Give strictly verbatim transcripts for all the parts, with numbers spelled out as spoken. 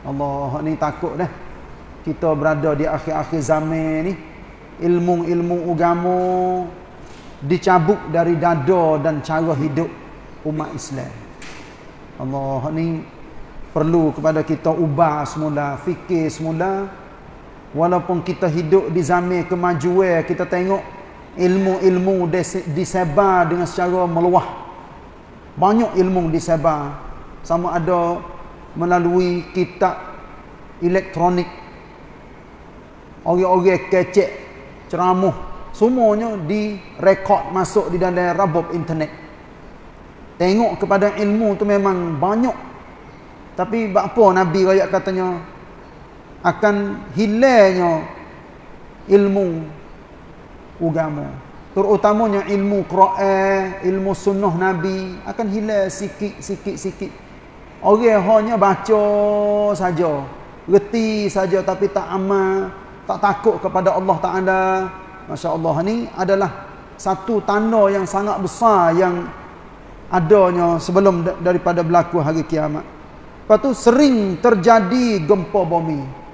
Allah ni takut dah. Kita berada di akhir-akhir zaman ni, ilmu-ilmu agama dicabut dari dada dan cara hidup umat Islam. Allah ni perlu kepada kita ubah semula, fikir semula. Walaupun kita hidup di zaman kemajuan, kita tengok ilmu-ilmu disebar dengan secara meluah. Banyak ilmu disebar, sama ada melalui kitab elektronik, orang-orang kecek, ceramah, semuanya direkod masuk di dalam rabab internet. Tengok kepada ilmu tu memang banyak. Tapi apa Nabi rakyat katanya akan hilangnya ilmu agama, terutamanya ilmu Quran, ilmu sunnah Nabi akan hilang sikit-sikit-sikit. Orang hanya baca saja, reti saja tapi tak amal, tak takut kepada Allah Taala. Masya-Allah, ni adalah satu tanda yang sangat besar yang adanya sebelum daripada berlaku hari kiamat. Lepas tu sering terjadi gempa bumi.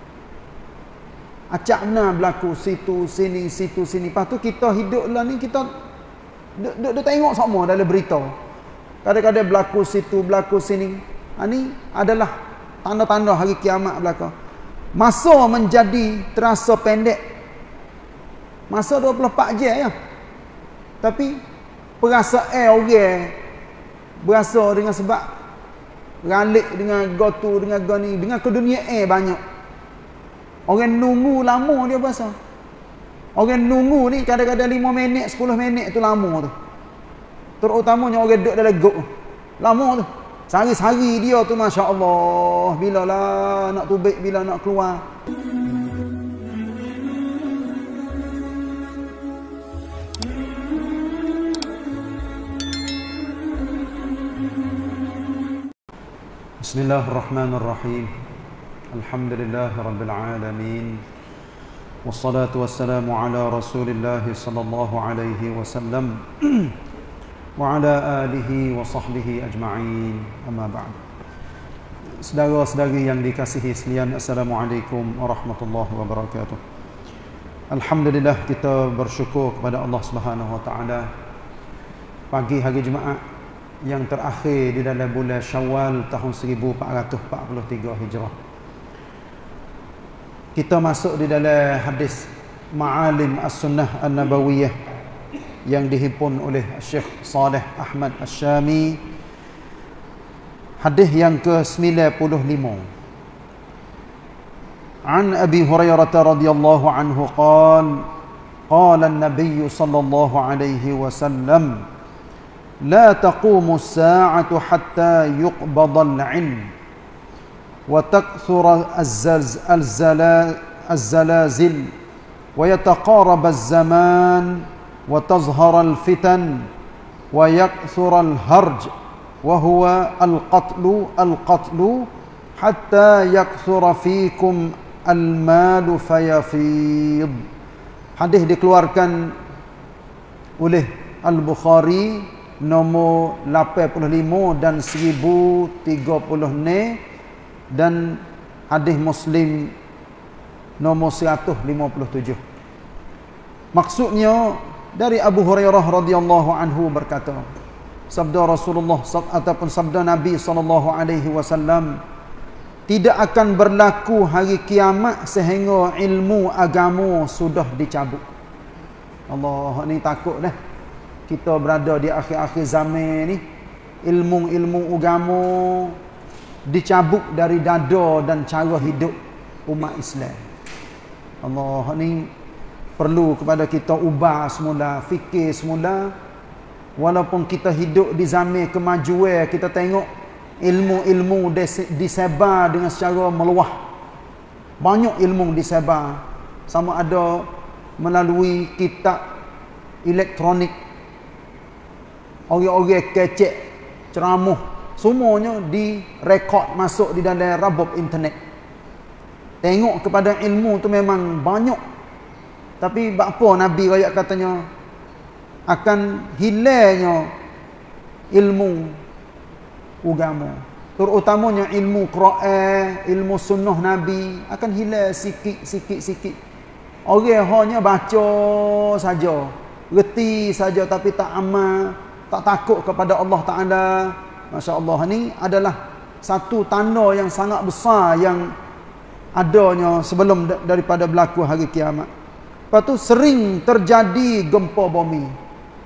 Acak benar berlaku situ sini situ sini. Lepas tu kita hidup lah ni, kita duk, duk, duk tengok semua dalam berita. Kadang-kadang berlaku situ, berlaku sini. Ha, ni adalah tanda-tanda hari kiamat berlaku. Masa menjadi terasa pendek. Masa dua puluh empat jam ya. Tapi perasaan orang berasa dengan sebab ralik dengan gotu dengan goni dengan keduniaan banyak. Orang nunggu lama dia berasa. Orang nunggu ni kadang-kadang lima minit, sepuluh minit tu lama tu. Terutamanya orang duduk dalam gok. Lama tu. Sehari-hari dia tu masya-Allah. Bila lah nak tubik, bila nak keluar. Bismillahirrahmanirrahim. Alhamdulillah Rabbil Alamin. Wassalatu wassalamu ala Rasulillah sallallahu alaihi wasallam wa ala alihi wa sahbihi ajma'in. Amma ba'd. Saudara-saudari yang dikasihi sekalian, Assalamualaikum warahmatullahi wabarakatuh. Alhamdulillah, kita bersyukur kepada Allah Subhanahu wa taala. Pagi hari Jumaat yang terakhir di dalam bulan Syawal tahun seribu empat ratus empat puluh tiga Hijrah. Kita masuk di dalam hadis Ma'alim As-Sunnah An-Nabawiyah yang dihimpun oleh Syekh Saleh Ahmad Asy-Syami. Hadis yang ke sembilan puluh lima. An Abi Hurairah radhiyallahu anhu qala qala an-nabiy sallallahu alaihi wasallam la taqumu as-sa'atu hatta yuqbada al-'ilm وتكثر الزلز الزلازل ويتقارب الزمان وتظهر الفتن ويكثر الهرج وهو القتل القتل حتى يكثر فيكم المال فيفيض. Hadis dikeluarkan oleh Al-Bukhari nombor lapan puluh lima dan seribu tiga puluh enam, dan hadis Muslim nombor seratus lima puluh tujuh. Maksudnya dari Abu Hurairah radhiyallahu anhu berkata, sabda Rasulullah ataupun sabda Nabi sallallahu alaihi wasallam, tidak akan berlaku hari kiamat sehingga ilmu agama sudah dicabut. Allah ni takut dah. Kita berada di akhir-akhir zaman ni, ilmu-ilmu agama dicabut dari dada dan cara hidup umat Islam. Allah ni perlu kepada kita ubah semula, fikir semula. Walaupun kita hidup di zaman kemajuan, kita tengok ilmu-ilmu disebar dengan secara meluah. Banyak ilmu disebar, sama ada melalui kitab elektronik, orang-orang kecek, ceramah, semuanya direkod masuk di dalam rabab internet. Tengok kepada ilmu tu memang banyak. Tapi apa Nabi rakyat katanya akan hilangnya ilmu agama, terutamanya ilmu Quran, ilmu sunnah Nabi akan hilang sikit sikit sikit. Orang hanya baca saja, reti saja tapi tak amal, tak takut kepada Allah Taala. Masya-Allah, ni adalah satu tanda yang sangat besar yang adanya sebelum daripada berlaku hari kiamat. Lepas tu sering terjadi gempa bumi.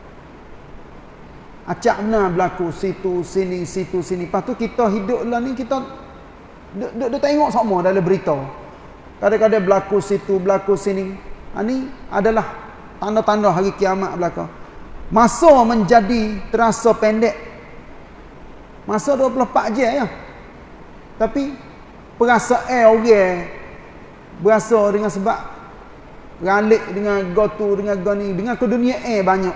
Acak benar berlaku situ sini situ sini. Lepas tu kita hidup lah ni kita duk, duk, duk tengok semua dalam berita. Kadang-kadang berlaku situ, berlaku sini. Ha, ni adalah tanda-tanda hari kiamat berlaku. Masa menjadi terasa pendek. Masa dua puluh empat jam ya. Tapi perasaan orang berasa dengan sebab ralik dengan gotu dengan goni dengan keduniaan banyak.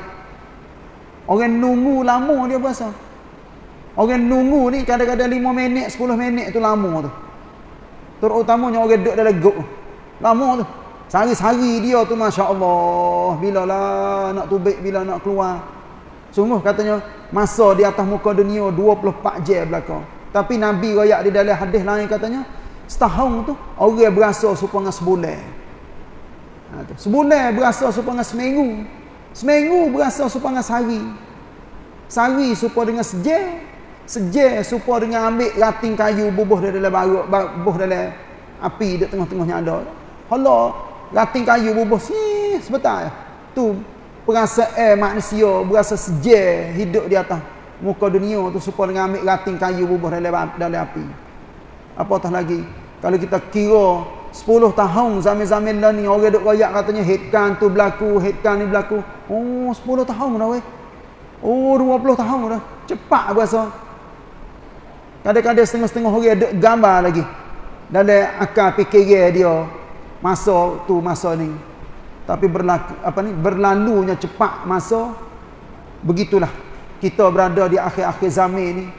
Orang nunggu lama dia berasa. Orang nunggu ni kadang-kadang lima minit, sepuluh minit tu lama tu. Terutamanya orang duduk dalam gok. Lama tu. Sehari-hari dia tu masya-Allah. Bila lah nak tubik, bila nak keluar. Sungguh katanya masa di atas muka dunia dua puluh empat jam belakang. Tapi Nabi royak di dalam hadis lain katanya setahun tu orang berasa supaya sebulan. Ha, tu. Sebulan berasa supaya seminggu. Seminggu berasa supaya sehari. Sehari supaya dengan sejam. Sejam supaya dengan ambil rating kayu bubuh dari dalam baruk, bubuh dalam api di tengah-tengahnya ada. Hala rating kayu bubuh sih sebentar. Tu perasaan manusia berasa sejam hidup di atas muka dunia tu supaya dengan ambil rating kayu bubuh dalam dalam api. Apatah lagi kalau kita kira sepuluh tahun zaman-zaman lah ni orang duk royak katanya headkan tu berlaku, headkan ni berlaku. Oh, sepuluh tahun dah weh. Oh, dua puluh tahun dah. Cepat berasa. Kadang-kadang setengah-setengah orang duk gambar lagi dalam akal fikiran dia masa tu masa ni. Tapi berlaku apa ni berlalunya cepat masa. Begitulah kita berada di akhir-akhir zaman ni.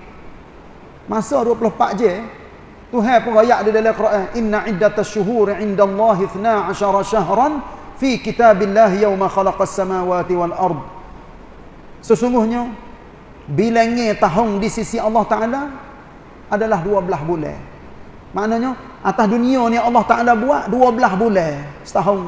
Masa dua puluh empat jam Tuhan pun royak di dalam Quran, inna iddatash syuhuri 'indallahi ithna 'ashara syahran fi kitabillahi yawma khalaqas samawati wal ard. Sesungguhnya bilangnya tahun di sisi Allah Taala adalah dua belas bulan. Maknanya atas dunia ni Allah Taala buat dua belas bulan setahun.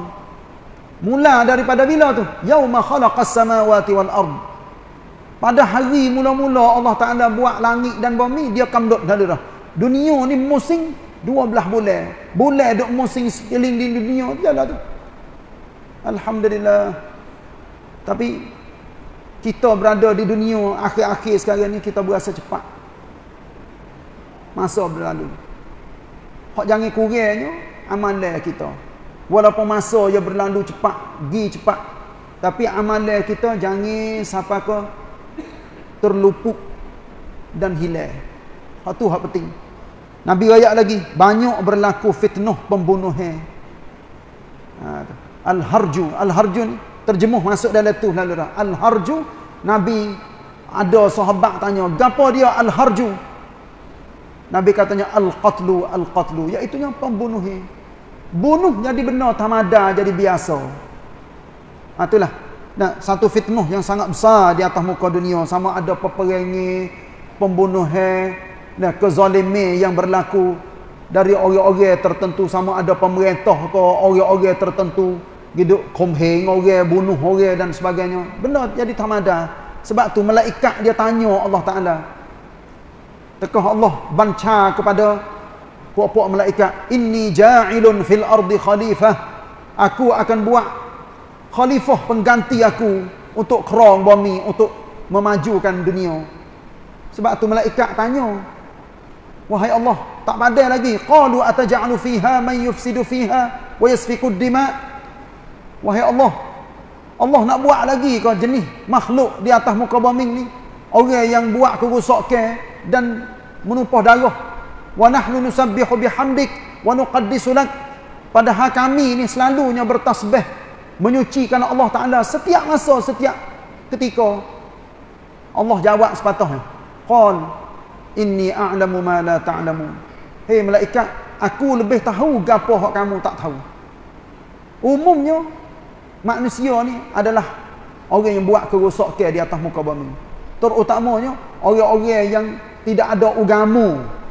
Mula daripada bila tu? Yauma khalaqas samawati wal ard. Pada hari mula-mula Allah Taala buat langit dan bumi, dia kamdut dah dah. Dunia ni musim dua belas bulan. Bulan duk musim sekeliling di dunia jalan tu. Alhamdulillah. Tapi kita berada di dunia akhir-akhir sekarang ni kita berasa cepat. Masa berlalu. Hak jangan kurangnya amalan kita. Walaupun masa dia berlalu cepat, pergi cepat. Tapi amalan kita jangan sampai ke terluput dan hilang. Hak tu hak penting. Nabi ayat lagi banyak berlaku fitnah pembunuhan. Ha, al-harju, al-harju ni terjemuh masuk dalam tu lalu dah. Al-harju, Nabi ada sahabat tanya, gapo dia al-harju? Nabi katanya al-qatlu, al-qatlu, iaitu yang pembunuhan. Bunuh jadi benar tamada jadi biasa. Ha, itulah. Nah, satu fitnah yang sangat besar di atas muka dunia, sama ada peperangan, pembunuhan, nah, kezaliman yang berlaku dari orang-orang tertentu, sama ada pemerintah ke orang-orang tertentu, gitu komheng orang, bunuh orang dan sebagainya. Benar jadi tamada. Sebab tu malaikat dia tanya Allah Taala. Tekah Allah banca kepada puak-puak malaikat, inni ja'ilun fil ardi khalifah. Aku akan buat khalifah pengganti aku untuk kerong bumi, untuk memajukan dunia. Sebab tu malaikat tanya, wahai Allah, tak pandai lagi. Qalu ataj'alu fiha man yufsidu fiha wa yasfiku ad-dima'. Wahai Allah, Allah nak buat lagi kau jenis makhluk di atas muka bumi ni, orang yang buat kerosakan dan menumpah darah. Wa nahnu nusabbihu bihamdik wa nuqaddisu lak. Padahal kami ni selalunya bertasbih, menyucikan Allah Taala setiap masa, setiap ketika. Allah jawab sepatutnya, qal inni a'lamu ma la ta'lamun. Hei malaikat, aku lebih tahu gapo hak kamu tak tahu. Umumnya manusia ni adalah orang yang buat kerosakan di atas muka bumi. Terutamanya orang-orang yang tidak ada agama,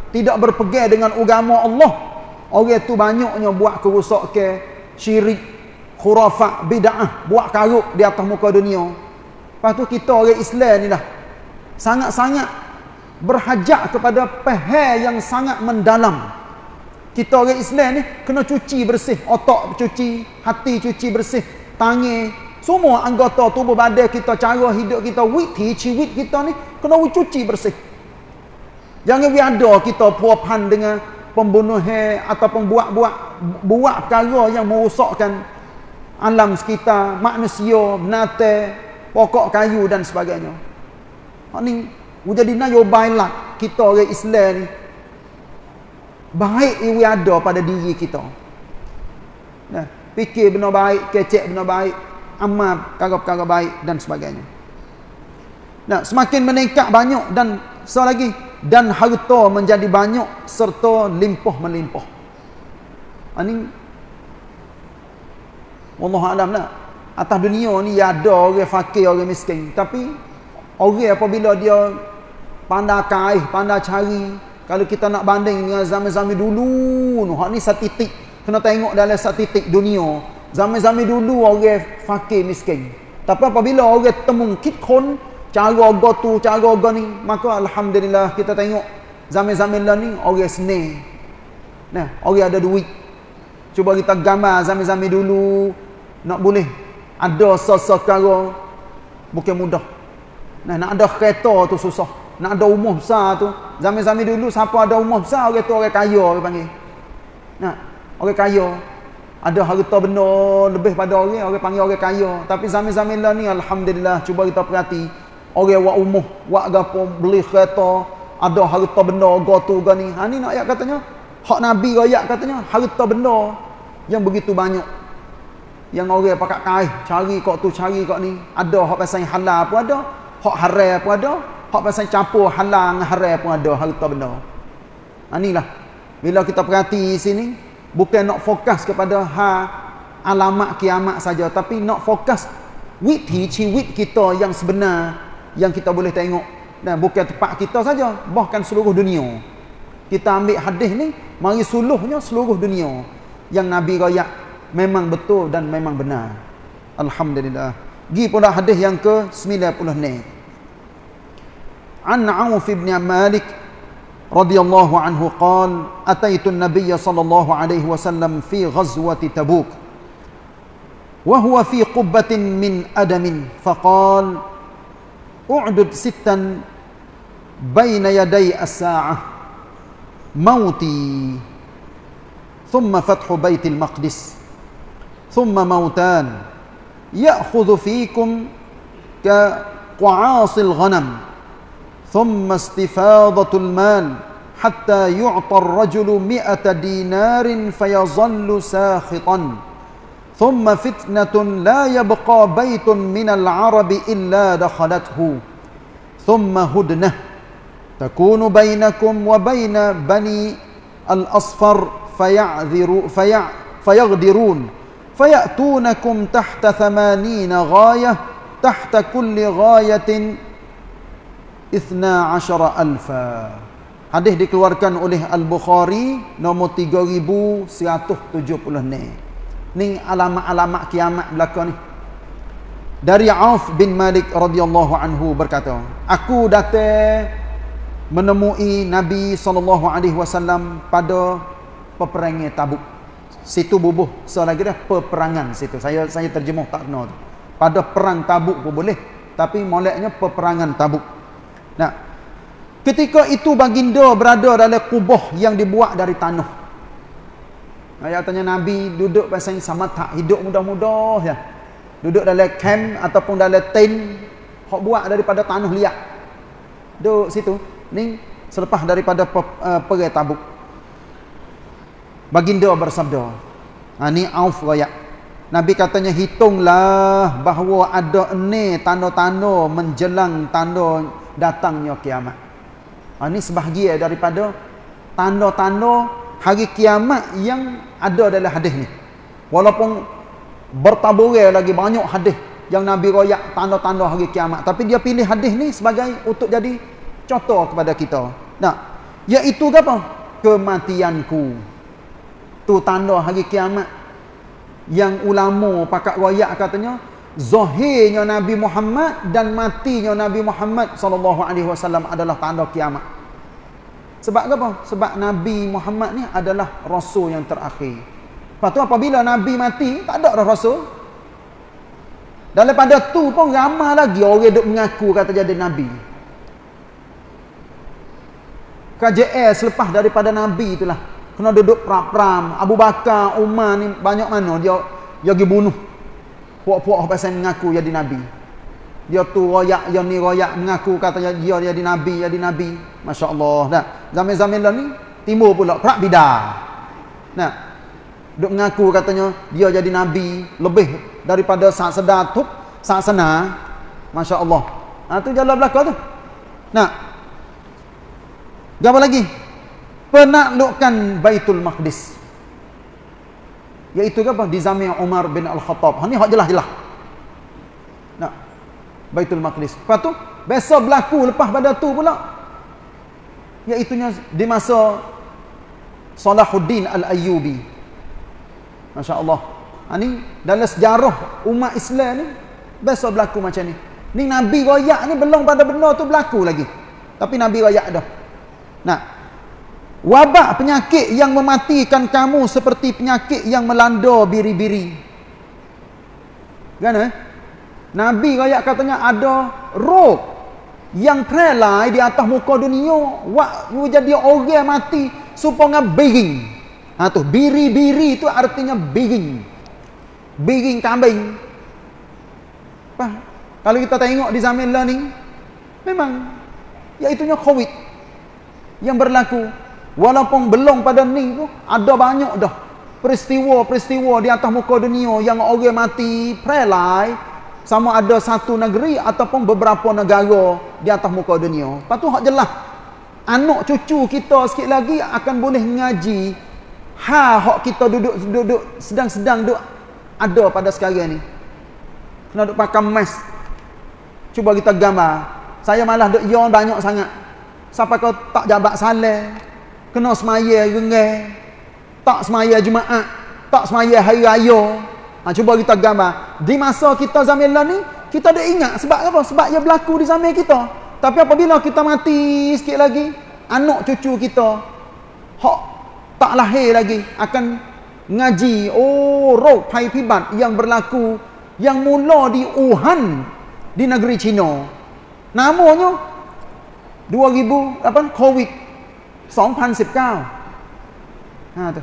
tidak berpegang dengan agama Allah, orang tu banyaknya buat kerosakan, syirik, khurafat, bid'ah, buat karuk di atas muka dunia. Lepas tu kita orang Islam ni dah sangat-sangat berhajat kepada faham yang sangat mendalam. Kita orang Islam ni kena cuci bersih, otak cuci, hati cuci bersih, tangan, semua anggota tubuh badan kita, cara hidup kita, witi, ciwit kita ni kena cuci bersih. Jangan ada kita puapan dengan pembunuhan ataupun buat-buat buat perkara yang merosakkan alam sekitar, manusia, binatang, pokok kayu dan sebagainya. Hak ni jadi nyobainlah kita orang Islam ni baik iwi ada pada diri kita. Nah, fikir benda baik, kecek benda baik, amal perkara-perkara baik dan sebagainya. Nah, semakin meningkat banyak dan selagi dan harta menjadi banyak serta limpah melimpah. Ini wallahu alam lah. Atas dunia ni ada orang fakir, orang miskin, tapi orang apabila dia pandai kaih, pandai cari, kalau kita nak banding dengan zaman-zaman dulu, hak ni satu titik, kena tengok dalam satu titik dunia. Zaman-zaman dulu orang fakir miskin. Tapi apabila orang temu kitkon cara go tu, cara go ni, maka alhamdulillah kita tengok zaman-zaman lah ni orang senang. Nah, orang ada duit. Cuba kita gambar zaman-zaman dulu, nak boleh ada sesekara bukan mudah. Nah, nak ada kereta tu susah. Nak ada rumah besar tu, zaman-zaman dulu siapa ada rumah besar, orang tu orang kaya orang panggil. Nah, orang kaya. Ada harta benda lebih pada orang, orang panggil orang kaya. Tapi zaman-zaman lah ni alhamdulillah, cuba kita perhati, orang buat rumah, buat gapo, beli kereta, ada harta benda go tu go ni. Ha ni nak ayat katanya, hak Nabi ayat katanya, harta benda yang begitu banyak. Yang orang pakat kaih, cari kok tu, cari kok ni. Ada hak pasal halal pun ada, hak haram pun ada. Hak pasal campur halal dengan haram pun ada harta benda. Ha inilah. Bila kita perhati sini, bukan nak fokus kepada ha alamat kiamat saja, tapi nak fokus witi ciwit kita yang sebenar yang kita boleh tengok. Dan bukan tempat kita saja, bahkan seluruh dunia. Kita ambil hadis ni, mari suluhnya seluruh dunia. Yang Nabi royak memang betul dan memang benar. Alhamdulillah. Gi pula hadis yang ke sembilan puluh ni. An Auf bin Malik radhiyallahu anhu qala ataitu an-nabiy sallallahu alaihi wasallam fi ghazwati Tabuk wa huwa fi qubbatin min adamin faqala u'dud sittan baina yaday as-sa'ah mauti thumma fathu baitil maqdis thumma mautan ya'khudhu fikum ka qu'asil ghanam ثم استفاضة المال حتى يعطى الرجل مئة دينار فيظل ساخطا ثم فتنة لا يبقى بيت من العرب إلا دخلته ثم هدنة تكون بينكم وبين بني الأصفر فيعذر فيع فيغدرون فيأتونكم تحت ثمانين غاية تحت كل غاية Ithna asyara alfa. Hadis dikeluarkan oleh Al-Bukhari nombor tiga ribu seratus tujuh puluh ni. Ni alamat-alamat kiamat belaka ni. Dari Auf bin Malik radhiyallahu anhu berkata, aku datang menemui Nabi sallallahu alaihi wasallam pada peperangan Tabuk. Situ bubuh selagi dah peperangan situ. Saya saya terjemuh tak kena tu. Pada perang Tabuk pun boleh, tapi moleknya peperangan Tabuk. Nah, ketika itu baginda berada dalam kubah yang dibuat dari tanah. Ayat tanya Nabi duduk pasal sama tak hidup mudah-mudah ya. Duduk dalam camp ataupun dalam tent hok buat daripada tanah liat. Duduk situ. Ni selepas daripada uh, perang Tabuk. Baginda bersabda. Ha ni Auf royak. Nabi katanya hitunglah bahawa ada ni tanda-tanda menjelang tanda datangnya kiamat. Ha, ini sebahagian daripada tanda-tanda hari kiamat yang ada dalam hadis ni. Walaupun bertaburan lagi banyak hadis yang Nabi royak tanda-tanda hari kiamat, tapi dia pilih hadis ni sebagai untuk jadi contoh kepada kita. Nah, Iaitu apa? Kematianku. Tu tanda hari kiamat. Yang ulama pakat royak katanya, zahirnya Nabi Muhammad dan matinya Nabi Muhammad sallallahu alaihi wasallam adalah tanda kiamat. Sebab apa? Sebab Nabi Muhammad ni adalah rasul yang terakhir. Lepas tu apabila Nabi mati, tak ada dah rasul. Daripada tu pun ramai lagi orang duk mengaku kata jadi Nabi. K J L selepas daripada Nabi itulah kena duduk pram-pram. Abu Bakar, Umar ni banyak mana dia dia pergi bunuh puak-puak pasal mengaku jadi Nabi. Dia tu royak, yang ni royak mengaku kata dia jadi Nabi, jadi Nabi. Masya Allah. Nah, zaman-zaman lah ni timbul pula perak bidah. Nah, duk mengaku katanya dia jadi Nabi lebih daripada sak sedar tu, sak sena. Masya Allah. Ha, tu jalan belakang tu. Nah, apa lagi? Penaklukan Baitul Maqdis. Iaitu apa? Di zaman Umar bin Al-Khattab. Ini hak jelas-jelas. Nah, Baitul Maqdis. Lepas tu, besok berlaku lepas pada tu pula. Iaitunya di masa Salahuddin Al-Ayyubi. Masya Allah. Ini dalam sejarah umat Islam ni, besok berlaku macam ni. Ni Nabi royak ni belum pada benda tu berlaku lagi. Tapi Nabi royak dah. Nah, wabak penyakit yang mematikan kamu seperti penyakit yang melanda biri-biri. Kan eh? Nabi royak katanya ada roh yang prelai di atas muka dunia. Wak jadi orang mati supaya biring. Ha tu, biri-biri itu artinya biring. Biring kambing. Apa? Kalau kita tengok di zaman lah ni, memang iaitunya COVID yang berlaku. Walaupun belum pada ni tu, ada banyak dah peristiwa-peristiwa di atas muka dunia yang orang mati prelai, sama ada satu negeri ataupun beberapa negara di atas muka dunia. Lepas tu hak jelas, anak cucu kita sikit lagi akan boleh ngaji ha hak kita duduk-duduk sedang-sedang duduk ada pada sekarang ni. Kena duduk pakai mask. Cuba kita gambar. Saya malah duduk ya banyak sangat. Sampai kau tak jabat salah, kena semaya rengai, tak semaya Jumaat, tak semaya hari raya. Ha, cuba kita gambar. Di masa kita zaman lah ni, kita dah ingat sebab apa? Sebab ia berlaku di zaman kita. Tapi apabila kita mati sikit lagi, anak cucu kita hak tak lahir lagi akan ngaji oh roh pai pibat yang berlaku yang mula di Wuhan di negeri China. Namanya dua ribu lapan COVID dua ribu sembilan belas. Ha tu.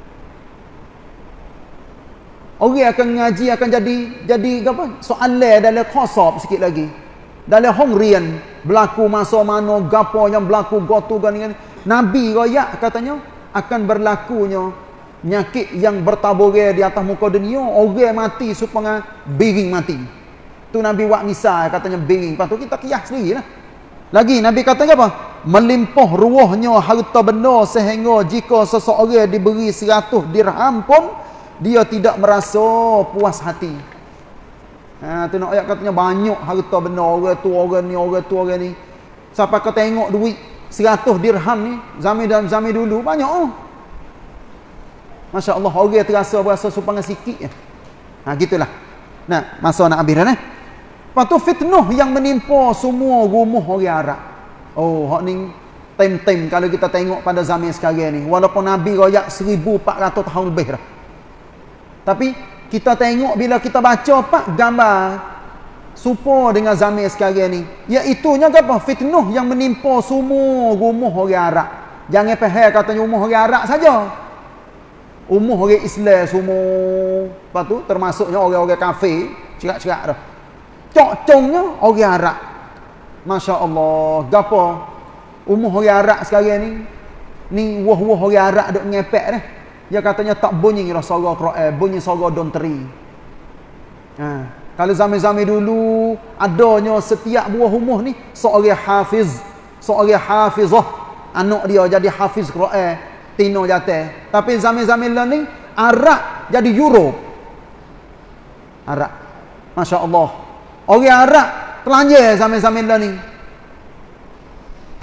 Orang akan ngaji akan jadi jadi apa? Soalan dalam khosab sikit lagi. Dalam hongrian berlaku masa mana gapo yang berlaku gotu gani. Nabi royak katanya akan berlakunya penyakit yang bertaburan di atas muka dunia, orang mati supaya biring mati. Tu Nabi buat misal katanya biring. Lepas tu kita kias sendirilah. Lagi Nabi kata apa? Melimpah ruahnya harta benda sehingga jika seseorang diberi seratus dirham pun dia tidak merasa puas hati. Ha tu nak ayat katanya banyak harta benda orang tu orang ni orang tu orang ni. Siapa kau tengok duit seratus dirham ni zaman dan zaman dulu banyak oh. Masya Allah orang terasa berasa supaya sikit. Ha gitulah. Nah, masa nak habis dah eh. Lepas tu fitnah yang menimpa semua rumah orang Arab. Oh, hak ni time-time kalau kita tengok pada zaman sekarang ni. Walaupun Nabi royak seribu empat ratus tahun lebih dah. Tapi kita tengok bila kita baca pak gambar serupa dengan zaman sekarang ni. Iaitunya apa? Fitnah yang menimpa semua rumah orang Arab. Jangan faham katanya rumah orang Arab saja. Rumah orang Islam semua. Lepas tu termasuknya orang-orang kafir, cerak-cerak dah. Cok-congnya orang Arab. Masya Allah. Gapa? Umur orang Arab sekarang ni. Ni wah-wah orang Arab duk ngepek dah. Dia katanya tak bunyi dah suara Quran. Bunyi suara donteri. Ha. Kalau zaman-zaman dulu. Adanya setiap buah rumah ni. Seorang hafiz. Seorang hafizah. Anak dia jadi hafiz Quran. Tino jatuh. Tapi zaman-zaman lah ni. Arab jadi Europe. Arab. Masya Allah. Orang Arab telanjang zaman-zaman lah ni.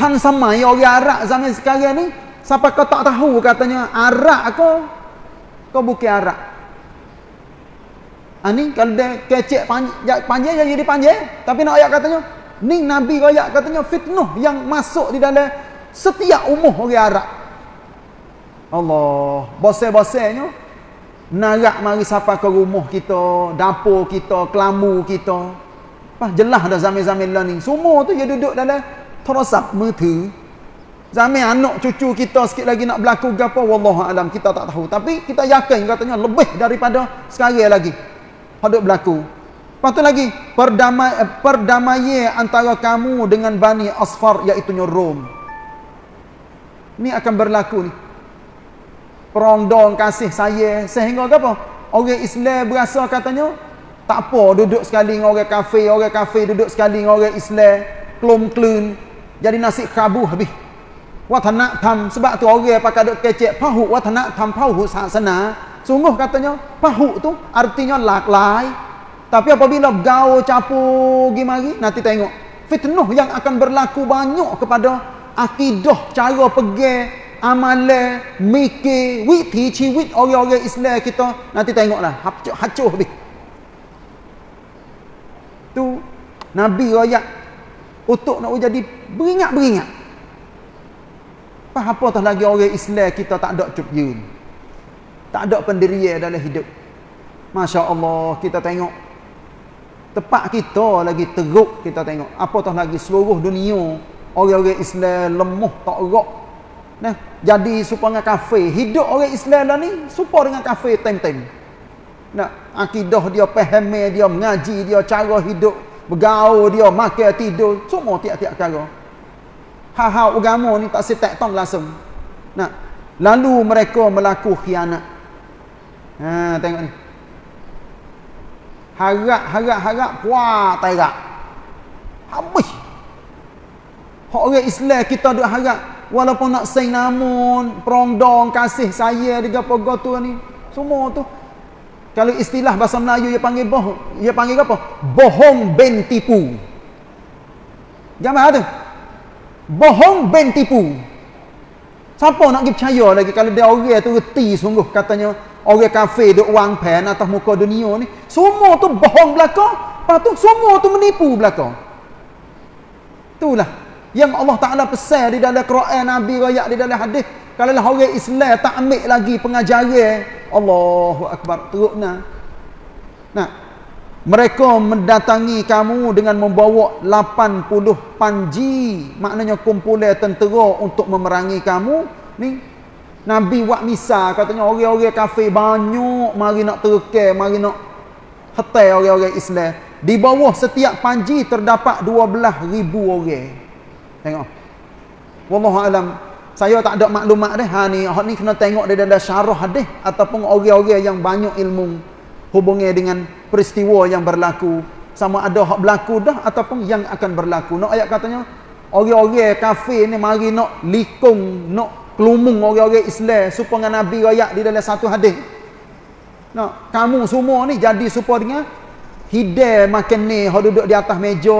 tan sama ya orang Arab zaman sekarang ni. Siapa kau tak tahu katanya Arab ke? Kau bukan Arab. Ani kalau dia kecek panjang, panjang ya jadi panjang. Tapi nak ayat katanya, ni Nabi ayat katanya fitnah yang masuk di dalam setiap umur orang Arab. Allah, bosai-bosainya narak mari siapa ke rumah kita, dapur kita, kelambu kita. Pas jelas dah zaman-zaman lah ni. Semua tu dia duduk dalam terosap mertu. Zaman anak cucu kita sikit lagi nak berlaku ke apa, wallahu alam, kita tak tahu. Tapi kita yakin katanya lebih daripada sekarang lagi. Hadap berlaku. Lepas tu lagi, perdamai, perdamaian antara kamu dengan Bani Asfar, iaitu Rom. Ni akan berlaku ni. Perondong kasih saya sehingga apa? Orang Islam berasa katanya tak apa duduk sekali dengan orang kafir, orang kafir duduk sekali dengan orang Islam, klum-klun, jadi nasi kabu habis. Watana tham sebab tu orang pakai duk kecek pahu watana tham pahu sana. Sungguh katanya pahu tu artinya laklai. Tapi apabila gaul capur gi mari nanti tengok fitnah yang akan berlaku banyak kepada akidah, cara pegang, amalan, mikir, witi ciwit orang-orang Islam kita, nanti tengoklah hancur hancur habis. Tu Nabi royak untuk nak jadi beringat-beringat. Apa apatah lagi orang Islam kita tak ada cubjun. Tak ada pendirian dalam hidup. Masya Allah, kita tengok tempat kita lagi teruk, kita tengok. Apatah lagi seluruh dunia orang-orang Islam lemah tak erat. Nah, jadi supaya dengan kafir. Hidup orang Islam lah ni supaya dengan kafir time-time. Nah, akidah dia, faham dia, mengaji dia, cara hidup, bergaul dia, makan tidur, semua tiap-tiap perkara. Hal-hal agama ni tak setak tong langsung. Nah, lalu mereka melaku khianat. Ha, tengok ni. Harap, harap, harap, puah, terak. Habis. Orang Islam kita duk harap walaupun nak sing namun perondong kasih saya di gapo tu ni. Semua tu. Kalau istilah bahasa Melayu dia panggil bohong, dia panggil apa? Bohong ben tipu. Jangan ada. Bohong ben tipu. Siapa nak pergi percaya lagi kalau dia orang tu reti sungguh katanya orang kafir duk wang pen atas muka dunia ni. Semua tu bohong belaka, lepas tu semua tu menipu belaka. Itulah yang Allah Taala pesan di dalam Quran, Nabi royak di dalam hadis. Kalau lah orang Islam tak ambil lagi pengajaran, Allahu Akbar, terukna. Nah, mereka mendatangi kamu dengan membawa lapan puluh panji, maknanya kumpulan tentera untuk memerangi kamu. Ni Nabi buat misal katanya orang-orang kafir banyak mari nak terkek, mari nak hetai orang-orang Islam. Di bawah setiap panji terdapat dua belas ribu orang. Tengok. Wallahu alam. Saya tak ada maklumat dah. Ha ni, hak ni kena tengok dia dalam syarah hadis ataupun orang-orang yang banyak ilmu hubungnya dengan peristiwa yang berlaku, sama ada hak berlaku dah ataupun yang akan berlaku. Nak ayat katanya orang-orang kafir ni mari nak likung, nak kelumung orang-orang Islam supaya Nabi ayat di dalam satu hadis. Nak kamu semua ni jadi supaya dengan hidai makan ni hak duduk di atas meja.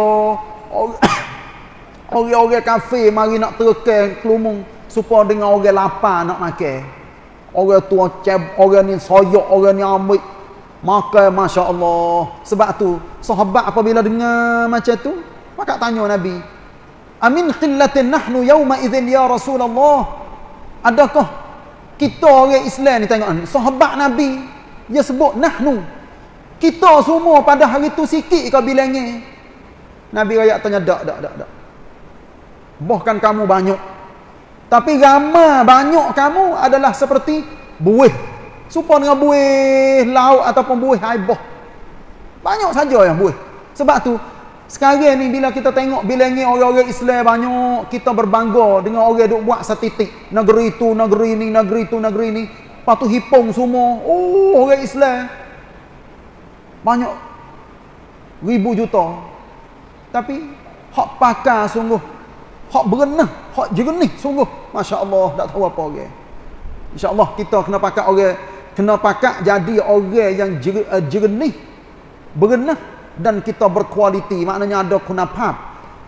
Orang-orang kafir mari nak terkek kelumung supaya dengan orang lapar nak makan. Orang tua ceb, orang ni soyok, orang ni ambil maka Masya Allah. Sebab tu sahabat apabila dengar macam tu, maka tanya Nabi, amin khillatin nahnu yawma idzin ya Rasulullah. Adakah kita orang Islam ni, tengok ni, sahabat Nabi dia sebut nahnu, kita semua pada hari tu sikit ke bilangnya. Nabi rakyat tanya, dak dak dak dak, bahkan kamu banyak, tapi ramai banyak kamu adalah seperti buih, supaya dengan buih laut ataupun buih haibah. Banyak saja yang buih. Sebab tu sekarang ni bila kita tengok bilangnya orang-orang Islam banyak, kita berbangga dengan orang duk buat setitik negeri tu, negeri ni, negeri tu, negeri ni. Lepas tu hipung semua. Oh, orang Islam banyak ribu juta. Tapi hak pakar sungguh, hak berenah, hak jernih sungguh. Masya Allah, tak tahu apa orang. InsyaAllah kita kena pakat orang, kena pakat jadi orang yang jernih, berenah, dan kita berkualiti, maknanya ada kunafah,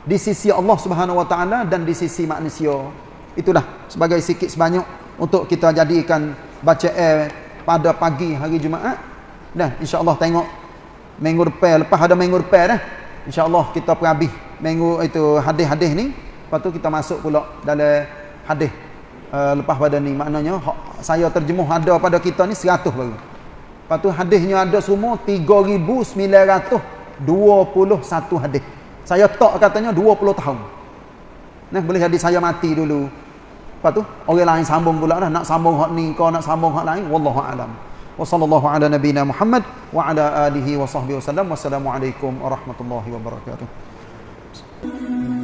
di sisi Allah Subhanahu wa taala dan di sisi manusia. Itulah sebagai sikit sebanyak untuk kita jadikan bacaan pada pagi hari Jumaat. Dah, insya-Allah tengok minggu depan, lepas ada minggu depan dah. Insya-Allah kita perhabis minggu itu hadis-hadis ni. Lepas tu kita masuk pula dalam hadis uh, lepas pada ni, maknanya saya terjemuh ada pada kita ni seratus baru. Lepas tu hadisnya ada semua tiga ribu sembilan ratus dua puluh satu hadis. Saya tak katanya dua puluh tahun. Nah, boleh jadi saya mati dulu. Lepas tu orang lain sambung pula dah, nak sambung hak ni kau nak sambung hak lain, wallahu alam. Wa sallallahu ala nabiyina Muhammad wa ala alihi wa sahbihi wasallam. Wassalamualaikum warahmatullahi wabarakatuh.